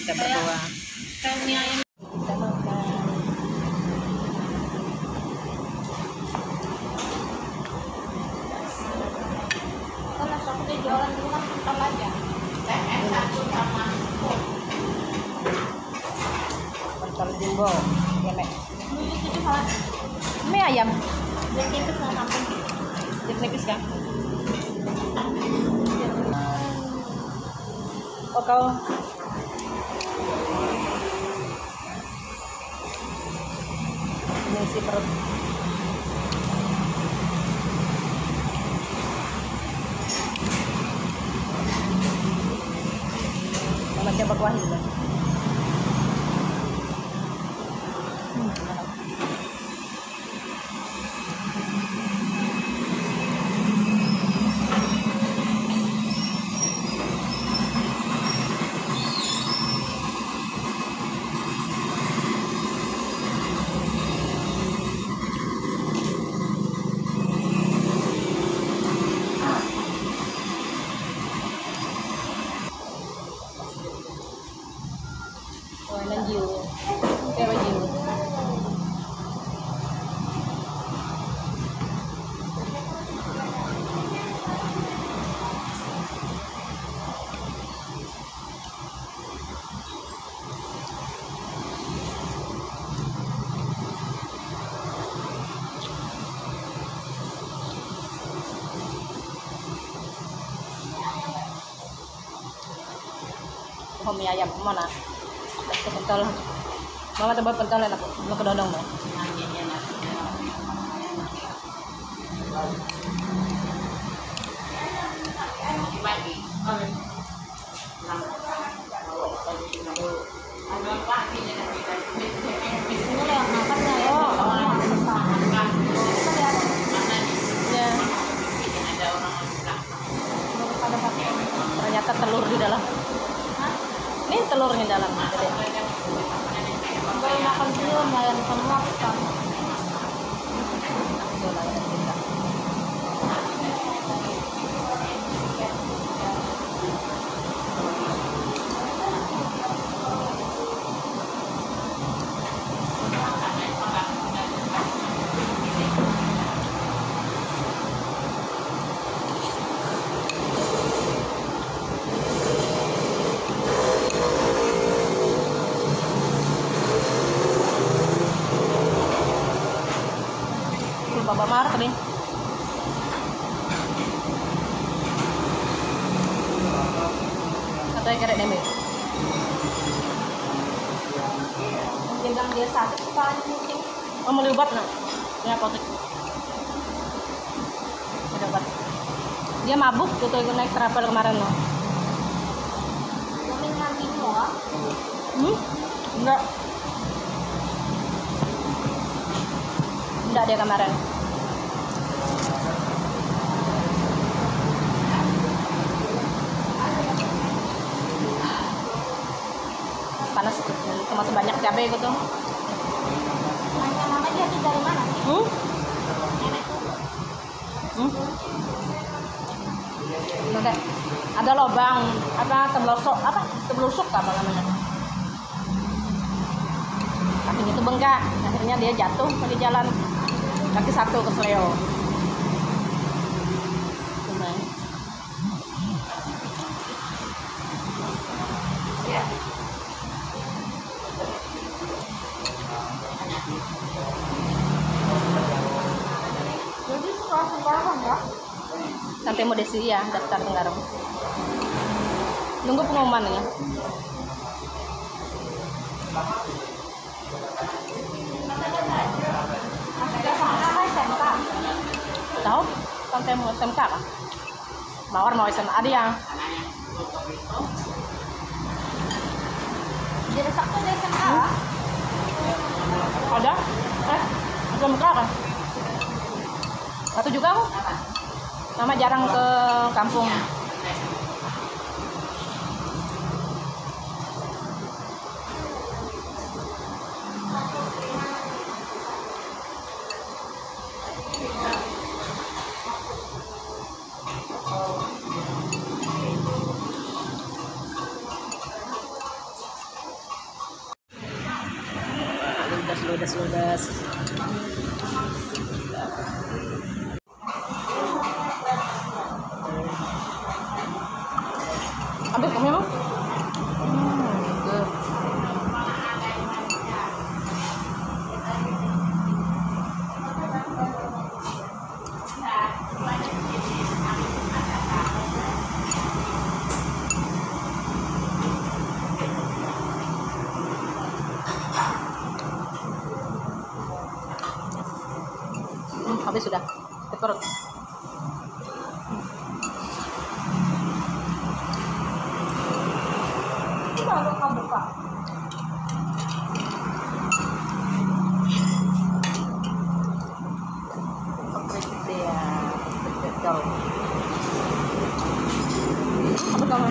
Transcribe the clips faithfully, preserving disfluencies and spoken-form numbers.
kita berdua. Kayak mie ayam. Kita makan. Kalau aku tuh jualan di rumah tetap aja. Eh, satu sama. Pentol jumbo. Ya, Mek. Ini itu salah. Mie ayam. Jadi itu sama kampung. Jadi nipis kan? Oh kau mengisi perut. Mama coba kuah dulu. Hmm, enak. Rồi lên dừa, keo vào dừa. Oh, mie ayam mana? Ke pentol. Mama coba pentol enak. Mau ke dodong dong. Ini lewat makannya ya. Ya. Ternyata telur di dalam. Ini telurnya dalam. Kalau makan dulu makan semua kan. Bapak marah tadi. Katanya kerek demi. Gendang dia sakit kan mungkin. Oh mau diobat nak? Ini apotek. Ada obat. Dia mabuk tuh tuh naik travel kemarin loh. Mungkin nanti mau. Hmm? Enggak. Enggak dia kemarin. Panas tuh, termasuk banyak cabai gitu. Nanya mama dia tuh dari mana? Hmm? Hmm? Ada, ada lubang apa teblosok apa teblusuk apa namanya? Kakinya itu bengkak, akhirnya dia jatuh di jalan kaki satu kesleo. Jadi sekolah sembarang ya? Sampai mau desi ya daftar Tenggarong. Nunggu pengumuman ya. Apa S M K? Tahu? Sampai mau S M K kah? Mawar mau S M A ada yang. Jadi Sabtu di S M K lah. Ada? Eh? S M K kah? Satu juga aku. Mama jarang ke kampung. ludas-ludas. Ambil kamu mau? Hmm, gitu. Hmm, habis sudah. Ke perut. Baru kamu buka. Oke ya, betul. Apa kamu?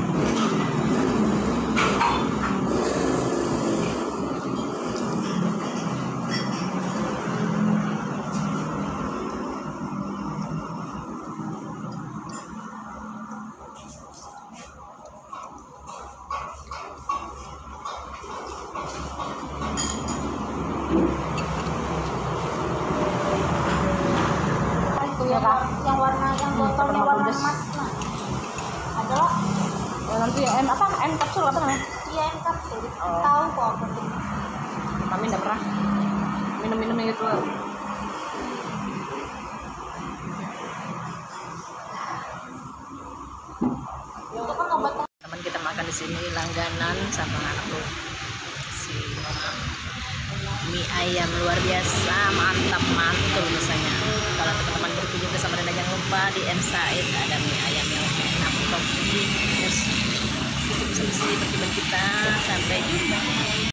Itu yang, war- yang warna yang Hmm, botolnya warna warna pedas. emas. Nah, ada lah. Ya, nanti M apa? M kapsul apa namanya? Iya yang kapsul. Oh. Tahu kok aku tuh. Kami nggak pernah minum-minum yang gitu. Itu kan obat. Teman kita makan di sini langganan sama anakku si mama. Mie ayam luar biasa, mantap mantul misalnya. Kalau teman-teman berkunjung ke Samarinda jangan lupa di M Said ada mie ayam yang enak top. Terus itu bisa di sini pertemuan kita. Sampai jumpa.